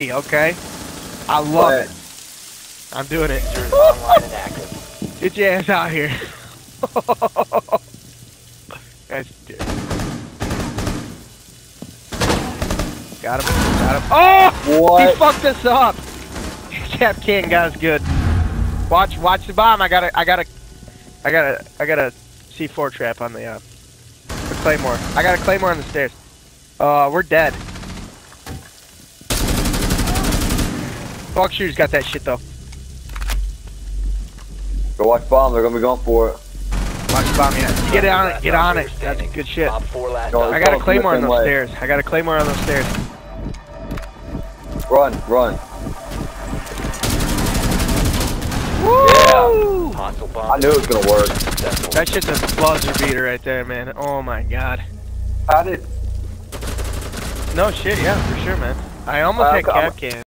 okay? I love it. I'm doing it. Online and active. Get your ass out here. That's good. Got him. Got him. Oh! What? He fucked us up. Cap King got us good. Watch the bomb. I got a C4 trap on the Claymore. I got a Claymore on the stairs. We're dead. Fuck shooter's got that shit though. Go watch bomb. They're gonna be going for it. Watch the bomb. Yeah. Get on it. Get on it. That's good shit. Op 4 last No, I op. got a Claymore on Same those way. stairs. I got a Claymore on those stairs. Run, run. Woo! Hostile bomb. I knew it was gonna work. Successful. That shit's a buzzer beater right there, man. Oh my god. How did? No shit, yeah, for sure, man. I almost had I'm- Cap Can.